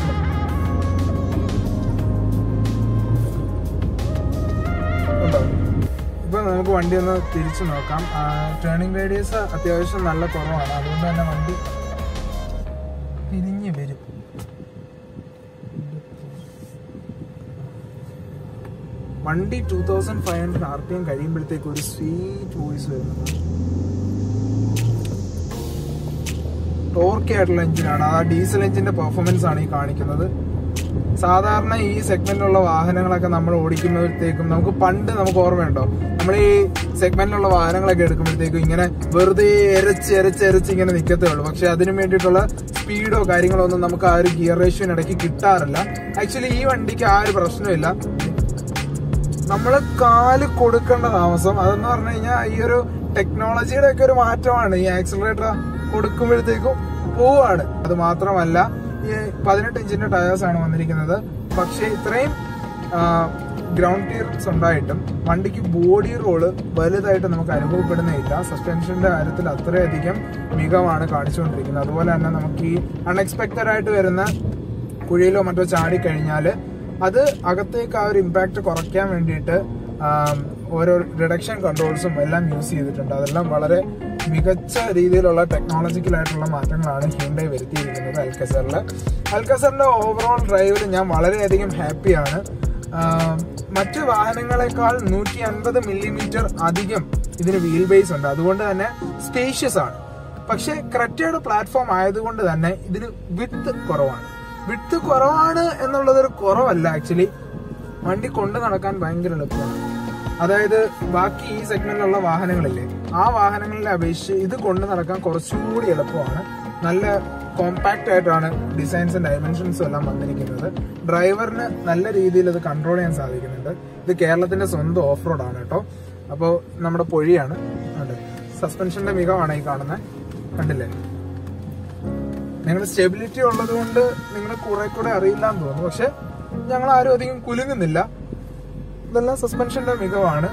ഇപ്പൊ നമുക്ക് വണ്ടി ഒന്ന് തിരിച്ചു നോക്കാം. ടേണിംഗ് റേഡിയസ് അത്യാവശ്യം നല്ല കുറവാണ്. അതുകൊണ്ട് തന്നെ വണ്ടി തിരിഞ്ഞ് വരും. വണ്ടി two thousand five hundred R P M കഴിയുമ്പോഴത്തേക്ക് ഒരു സ്വീറ്റ് വോയിസ് വരുന്നത്. ടോർക്കി ആയിട്ടുള്ള എഞ്ചിനാണ്. ആ ഡീസൽ എഞ്ചിന്റെ പെർഫോമൻസ് ആണ് ഈ കാണിക്കുന്നത്. സാധാരണ ഈ സെഗ്മെന്റിലുള്ള വാഹനങ്ങളൊക്കെ നമ്മൾ ഓടിക്കുമ്പോഴത്തേക്കും നമുക്ക് പണ്ട് നമുക്ക് ഓർമ്മയുണ്ടോ, നമ്മൾ ഈ സെഗ്മെന്റിലുള്ള വാഹനങ്ങളൊക്കെ എടുക്കുമ്പോഴത്തേക്കും ഇങ്ങനെ വെറുതെ എരച്ച് എരച്ച് എരച്ച് ഇങ്ങനെ നിൽക്കത്തേ ഉള്ളൂ. പക്ഷെ അതിനു വേണ്ടിയിട്ടുള്ള സ്പീഡോ കാര്യങ്ങളോ ഒന്നും നമുക്ക് ആ ഒരു ഗിയർ റേഷ്യോയിനിടയ്ക്ക് കിട്ടാറില്ല. ആക്ച്വലി ഈ വണ്ടിക്ക് ആ ഒരു പ്രശ്നമില്ല. നമ്മൾ കാല് കൊടുക്കേണ്ട താമസം അതെന്ന് പറഞ്ഞു കഴിഞ്ഞാൽ ഈ ഒരു ടെക്നോളജിയുടെ ഒക്കെ ഒരു മാറ്റമാണ്. ഈ ആക്സിലറേറ്റർ കൊടുക്കുമ്പോഴത്തേക്കും പോവാണ്. അത് മാത്രമല്ല ഈ പതിനെട്ട് ഇഞ്ചിന്റെ ടയേഴ്സ് ആണ് വന്നിരിക്കുന്നത്. പക്ഷെ ഇത്രയും ഗ്രൗണ്ട് ക്ലിയറൻസ് ഉണ്ടായിട്ടും വണ്ടിക്ക് ബോഡി റോള് വലുതായിട്ട് നമുക്ക് അനുഭവപ്പെടുന്നില്ല. സസ്പെൻഷന്റെ കാര്യത്തിൽ അത്രയധികം മികവാണ് കാണിച്ചുകൊണ്ടിരിക്കുന്നത്. അതുപോലെ തന്നെ നമുക്ക് ഈ അൺഎക്സ്പെക്റ്റഡ് ആയിട്ട് വരുന്ന കുഴിയിലോ മറ്റോ ചാടിക്കഴിഞ്ഞാൽ അത് അകത്തേക്ക് ആ ഒരു ഇമ്പാക്ട് കുറയ്ക്കാൻ വേണ്ടിയിട്ട് ഓരോ റിഡക്ഷൻ കൺട്രോൾസും എല്ലാം യൂസ് ചെയ്തിട്ടുണ്ട്. അതെല്ലാം വളരെ മികച്ച രീതിയിലുള്ള ടെക്നോളജിക്കലായിട്ടുള്ള മാറ്റങ്ങളാണ് ഹ്യുണ്ടായി വരുത്തിയിരിക്കുന്നത് അൽക്കസറിൽ. അൽക്കസറിന്റെ ഓവറോൾ ഡ്രൈവിൽ ഞാൻ വളരെയധികം ഹാപ്പിയാണ്. മറ്റു വാഹനങ്ങളെക്കാൾ നൂറ്റി അൻപത് മില്ലിമീറ്റർ അധികം ഇതിന് വീൽ ബേസ് ഉണ്ട്. അതുകൊണ്ട് തന്നെ സ്പേഷ്യസ് ആണ്. പക്ഷെ ക്രെറ്റയുടെ പ്ലാറ്റ്ഫോം ആയതുകൊണ്ട് തന്നെ ഇതിന് വിഡ്ത്ത് കുറവാണ്. വിഡ്ത്ത് കുറവാണ് എന്നുള്ളതൊരു കുറവല്ല, ആക്ച്വലി വണ്ടി കൊണ്ടു നടക്കാൻ ഭയങ്കര എളുപ്പമാണ്. അതായത് ബാക്കി ഈ സെഗ്മെന്റിലുള്ള വാഹനങ്ങളില്ലേ, ആ വാഹനങ്ങളിലെ അപേക്ഷിച്ച് ഇത് കൊണ്ടു നടക്കാൻ കുറച്ചും കൂടി എളുപ്പമാണ്. നല്ല കോമ്പാക്ട് ആയിട്ടാണ് ഡിസൈൻസും ഡയമെൻഷൻസും എല്ലാം വന്നിരിക്കുന്നത്. ഡ്രൈവറിന് നല്ല രീതിയിൽ ഇത് കൺട്രോൾ ചെയ്യാൻ സാധിക്കുന്നുണ്ട്. ഇത് കേരളത്തിന്റെ സ്വന്തം ഓഫ് റോഡ് ആണ് കേട്ടോ. അപ്പോൾ നമ്മുടെ പൊഴിയാണ്. സസ്പെൻഷന്റെ മികവാണ് ഈ കാണുന്നത്, കണ്ടില്ലേ? നിങ്ങൾ സ്റ്റെബിലിറ്റി ഉള്ളത് കൊണ്ട് നിങ്ങൾ കുറെ കൂടെ അറിയില്ല എന്ന് തോന്നുന്നു. പക്ഷെ ഞങ്ങൾ ആരും അധികം കുലുങ്ങുന്നില്ല. ഇതെല്ലാം സസ്പെൻഷന്റെ മികവാണ്.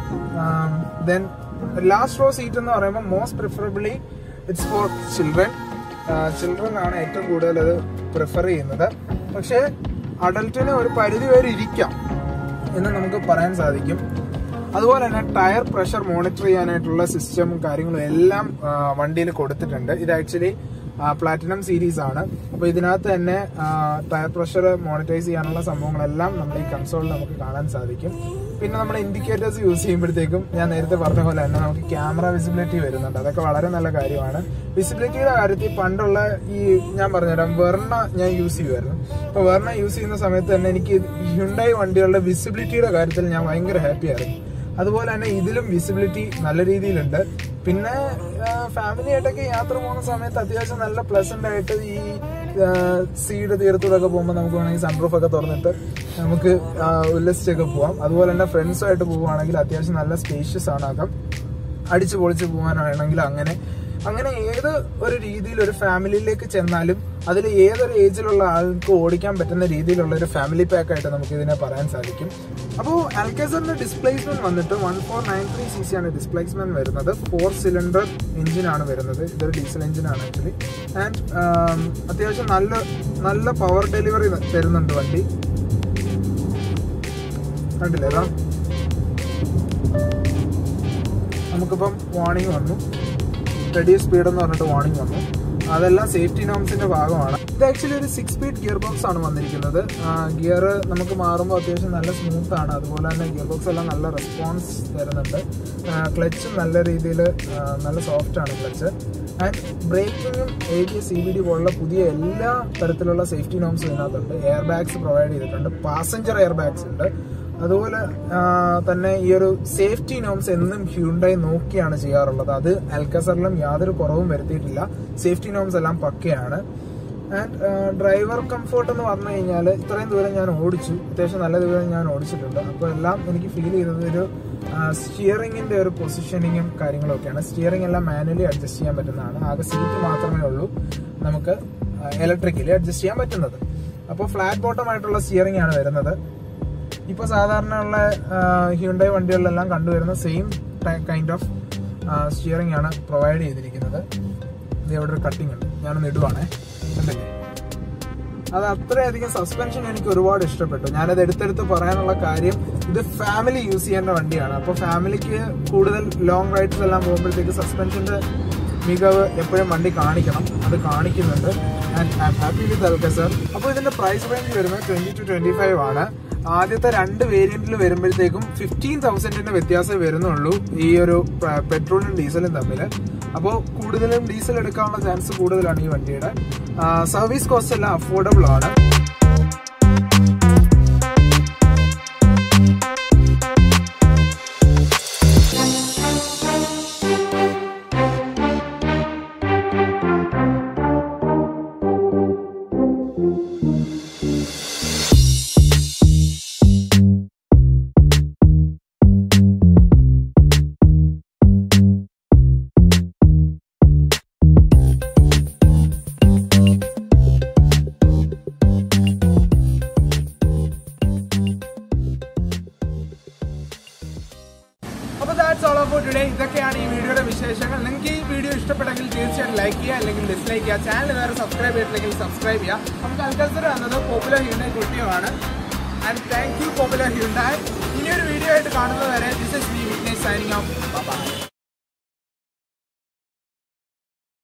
ദെൻ ലാസ്റ്റ് റോ സീറ്റ് എന്ന് പറയുമ്പോൾ most preferably it's for children. Children ആണ് ഏറ്റവും കൂടുതൽ അത് പ്രിഫർ ചെയ്യുന്നത്. പക്ഷെ അഡൽട്ടിന് ഒരു പരിധി വരെ ഇരിക്കാം എന്ന് നമുക്ക് പറയാൻ സാധിക്കും. അതുപോലെ തന്നെ ടയർ പ്രഷർ മോണിറ്റർ ചെയ്യാനായിട്ടുള്ള സിസ്റ്റവും കാര്യങ്ങളും എല്ലാം വണ്ടിയിൽ കൊടുത്തിട്ടുണ്ട്. ഇത് ആക്ച്വലി പ്ലാറ്റിനം സീരീസ് ആണ്. അപ്പൊ ഇതിനകത്ത് തന്നെ ടയർ പ്രഷർ മോണിറ്റൈസ് ചെയ്യാനുള്ള സംഭവങ്ങളെല്ലാം നമ്മുടെ ഈ കൺസോളിൽ നമുക്ക് കാണാൻ സാധിക്കും. പിന്നെ നമ്മൾ ഇൻഡിക്കേറ്റേഴ്സ് യൂസ് ചെയ്യുമ്പോഴത്തേക്കും ഞാൻ നേരത്തെ പറഞ്ഞ പോലെ തന്നെ നമുക്ക് ക്യാമറ വിസിബിലിറ്റി വരുന്നുണ്ട്. അതൊക്കെ വളരെ നല്ല കാര്യമാണ്. വിസിബിലിറ്റിയുടെ കാര്യത്തിൽ പണ്ടുള്ള ഈ ഞാൻ പറഞ്ഞുതരാം, വെർണ ഞാൻ യൂസ് ചെയ്യുമായിരുന്നു. അപ്പൊ വെർണ യൂസ് ചെയ്യുന്ന സമയത്ത് തന്നെ എനിക്ക് ഹ്യുണ്ടായി വണ്ടികളുടെ വിസിബിലിറ്റിയുടെ കാര്യത്തിൽ ഞാൻ ഭയങ്കര ഹാപ്പി ആയിരുന്നു. അതുപോലെ തന്നെ ഇതിലും വിസിബിലിറ്റി നല്ല രീതിയിലുണ്ട്. പിന്നെ ഫാമിലി ആയിട്ടൊക്കെ യാത്ര പോകുന്ന സമയത്ത് അത്യാവശ്യം നല്ല പ്ലസന്റ് ആയിട്ട് ഈ സീഡ് തീരത്തൂടൊക്കെ പോകുമ്പോൾ നമുക്ക് വേണമെങ്കിൽ സൺറൂഫ് ഒക്കെ തുറന്നിട്ട് നമുക്ക് ഉല്ലസിച്ചൊക്കെ പോവാം. അതുപോലെ തന്നെ ഫ്രണ്ട്സുമായിട്ട് പോവുകയാണെങ്കിൽ അത്യാവശ്യം നല്ല സ്പേഷ്യസ് ആണ്. അകം അടിച്ചു പൊളിച്ച് പോകാനാണെങ്കിൽ അങ്ങനെ അങ്ങനെ ഏത് ഒരു രീതിയിൽ ഒരു ഫാമിലിയിലേക്ക് ചെന്നാലും അതിൽ ഏതൊരു ഏജിലുള്ള ആൾക്ക് ഓടിക്കാൻ പറ്റുന്ന രീതിയിലുള്ള ഒരു ഫാമിലി പാക്ക് ആയിട്ട് നമുക്ക് ഇതിനെ പറയാൻ സാധിക്കും. അപ്പോൾ അൽക്കാസറിന്റെ ഡിസ്പ്ലേസ്മെന്റ് വന്നിട്ട് one four nine three C C ആണ് ഡിസ്പ്ലേസ്മെന്റ് വരുന്നത്. ഫോർ സിലിണ്ടർ എഞ്ചിനാണ് വരുന്നത്. ഇതൊരു ഡീസൽ എഞ്ചിനാണ് ആക്ച്വലി. ആൻഡ് അത്യാവശ്യം നല്ല നല്ല പവർ ഡെലിവറി തരുന്നുണ്ട് വണ്ടി. കണ്ടില്ലേ? അതാ നമുക്കിപ്പം വാർണിംഗ് വന്നു, റെഡ്യൂസ് സ്പീഡ് എന്ന് പറഞ്ഞിട്ട് വാർണിംഗ് വന്നു. അതെല്ലാം സേഫ്റ്റി നോംസിന്റെ ഭാഗമാണ്. ഇത് ആക്ച്വലി ഒരു സിക്സ് സ്പീഡ് ഗിയർ ബോക്സ് ആണ് വന്നിരിക്കുന്നത്. ഗിയർ നമുക്ക് മാറുമ്പോൾ അത്യാവശ്യം നല്ല സ്മൂത്ത് ആണ്. അതുപോലെ തന്നെ ഗിയർ ബോക്സ് എല്ലാം നല്ല റെസ്പോൺസ് തരുന്നുണ്ട്. ക്ലച്ചും നല്ല രീതിയിൽ നല്ല സോഫ്റ്റ് ആണ് ക്ലച്ച്. ആൻഡ് ബ്രേക്കിങ്ങും A B S, C B D പോലുള്ള പുതിയ എല്ലാ തരത്തിലുള്ള സേഫ്റ്റി നോംസും ഇതിനകത്തുണ്ട്. എയർ ബാഗ്സ് പ്രൊവൈഡ് ചെയ്തിട്ടുണ്ട്. പാസഞ്ചർ എയർ ബാഗ്സ് ഉണ്ട്. അതുപോലെ തന്നെ ഈ ഒരു സേഫ്റ്റി നോംസ് എന്നും ഹ്യുണ്ടായി നോക്കിയാണ് ചെയ്യാറുള്ളത്. അത് അൽക്കാസറിലും യാതൊരു കുറവും വരുത്തിയിട്ടില്ല. സേഫ്റ്റി നോംസ് എല്ലാം പക്കയാണ്. ആൻഡ് ഡ്രൈവർ കംഫോർട്ട് എന്ന് പറഞ്ഞു കഴിഞ്ഞാൽ ഇത്രയും ദൂരം ഞാൻ ഓടിച്ചു, അത്യാവശ്യം നല്ല ദൂരം ഞാൻ ഓടിച്ചിട്ടുണ്ട്. അപ്പോൾ എല്ലാം എനിക്ക് ഫീൽ ചെയ്തത് ഒരു സ്റ്റിയറിംഗിന്റെ ഒരു പൊസിഷനിങ്ങും കാര്യങ്ങളൊക്കെയാണ്. സ്റ്റിയറിംഗ് എല്ലാം മാനുവലി അഡ്ജസ്റ്റ് ചെയ്യാൻ പറ്റുന്നതാണ്. ആകെ സീറ്റ് മാത്രമേ ഉള്ളൂ നമുക്ക് ഇലക്ട്രിക്കലി അഡ്ജസ്റ്റ് ചെയ്യാൻ പറ്റുന്നത്. അപ്പോൾ ഫ്ലാറ്റ് ബോട്ടം ആയിട്ടുള്ള സ്റ്റിയറിംഗ് ആണ് വരുന്നത്. ഇപ്പൊ സാധാരണ ഉള്ള ഹ്യുണ്ടായി വണ്ടികളിലെല്ലാം കണ്ടുവരുന്ന സെയിം കൈൻഡ് ഓഫ് സ്റ്റിയറിംഗ് ആണ് പ്രൊവൈഡ് ചെയ്തിരിക്കുന്നത്. ഇത് ഇവിടെ ഒരു കട്ടിങ് ഉണ്ട്, ഞാനൊന്ന് ഇടുവാണേ. കണ്ടില്ലേ? അത് അത്രയധികം സസ്പെൻഷൻ എനിക്ക് ഒരുപാട് ഇഷ്ടപ്പെട്ടു. ഞാനത് എടുത്തെടുത്ത് പറയാനുള്ള കാര്യം, ഇത് ഫാമിലി യൂസ് ചെയ്യേണ്ട വണ്ടിയാണ്. അപ്പോൾ ഫാമിലിക്ക് കൂടുതൽ ലോങ് റൈഡ്സ് എല്ലാം പോകുമ്പോഴത്തേക്ക് സസ്പെൻഷന്റെ മികവ് എപ്പോഴും വണ്ടി കാണിക്കണം. അത് കാണിക്കുന്നുണ്ട്. And I am happy with Alcazar. അപ്പോൾ ഇതിന്റെ പ്രൈസ് റേഞ്ച് വരുന്നത് ട്വന്റി ടു ട്വന്റി ഫൈവ് ആണ്. ആദ്യത്തെ രണ്ട് വേരിയന്റിൽ വരുമ്പോഴത്തേക്കും ഫിഫ്റ്റീൻ തൗസൻഡിന്റെ വ്യത്യാസം വരുന്നുള്ളൂ ഈ ഒരു പെട്രോളും ഡീസലും തമ്മിൽ. അപ്പോൾ കൂടുതലും ഡീസൽ എടുക്കാനുള്ള ചാൻസ് കൂടുതലാണ് ഈ വണ്ടിയുടെ. സർവീസ് കോസ്റ്റ് എല്ലാം അഫോർഡബിൾ ആണ്. ഇതൊക്കെയാണ് ഈ വീഡിയോയുടെ വിശേഷങ്ങൾ. നിങ്ങൾക്ക് ഈ വീഡിയോ ഇഷ്ടപ്പെട്ടെങ്കിൽ തീർച്ചയായും ലൈക്ക് ചെയ്യുക, അല്ലെങ്കിൽ ഡിസ്ലൈക്ക് ചെയ്യുക. ചാനൽ വേറെ സബ്സ്ക്രൈബ് ചെയ്തില്ലെങ്കിൽ സബ്സ്ക്രൈബ് ചെയ്യുക. നമുക്ക് അൽക്കാസർ എന്നത് പോപ്പുലർ ഹ്യുണ്ടായി കൊട്ടിയമാണ്. And thank you popular Hyundai. ഇനിയൊരു വീഡിയോ ആയിട്ട് കാണുന്നത് വരെ this is me Vignesh signing off. By.